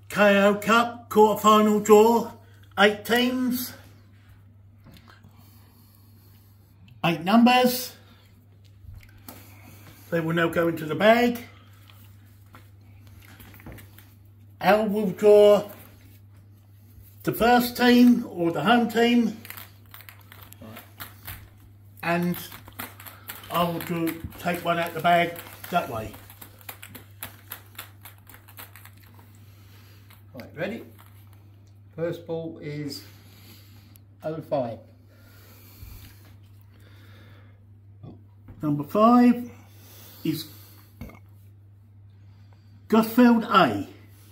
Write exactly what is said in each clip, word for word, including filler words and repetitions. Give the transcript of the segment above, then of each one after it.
K O Cup quarter-final draw, eight teams, eight numbers. They will now go into the bag. Al will draw the first team or the home team, and I will do, take one out the bag that way. Right, ready? First ball is oh five. Number five is Gusfield A.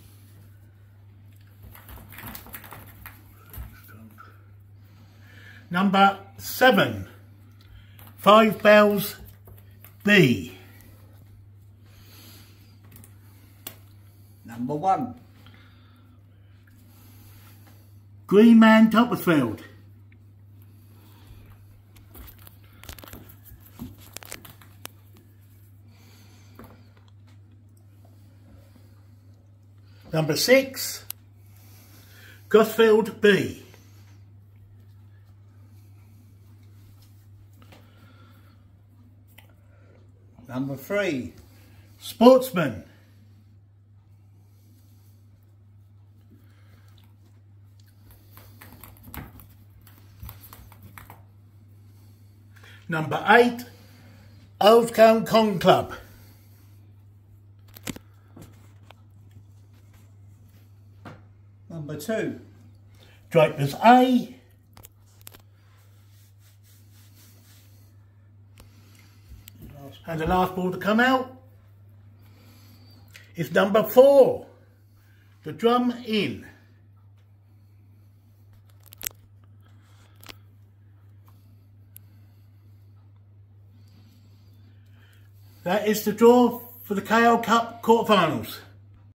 Number seven, Five Bells B. Number one, Green Man Toppersfield. Number six, Gusfield B. number three, Sportsman. Number eight, Old Combe Con Club. number two, Drapers A. And the last ball to come out is number four, the Drum Inn. That is the draw for the K O Cup quarterfinals.